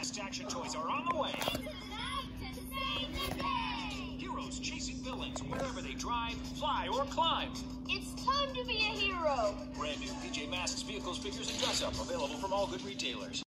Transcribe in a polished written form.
Masked action toys are on the way. Heroes chasing villains wherever they drive, fly, or climb. It's time to be a hero. Brand new PJ Masks vehicles, figures, and dress-up available from all good retailers.